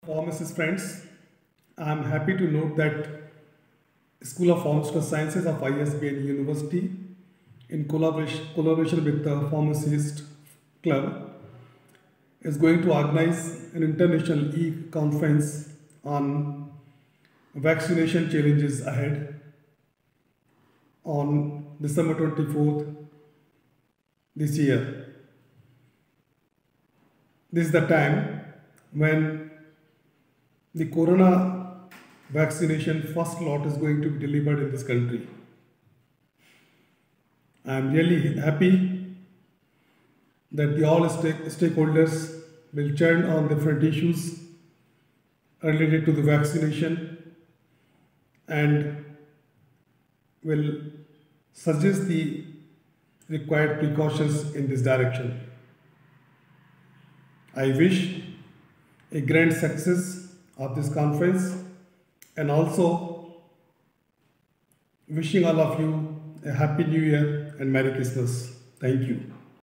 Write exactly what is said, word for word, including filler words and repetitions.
Pharmacist friends, I am happy to note that School of Pharmaceutical Sciences of I S B N University, in collaboration, collaboration with the Pharmacist Club, is going to organize an international e-conference on vaccination challenges ahead on December twenty-fourth this year. This is the time when the corona vaccination first lot is going to be delivered in this country. I am really happy that the all stake, stakeholders will churn on different issues related to the vaccination and will suggest the required precautions in this direction. I wish a grand success of this conference and also wishing all of you a happy new year and Merry Christmas. Thank you.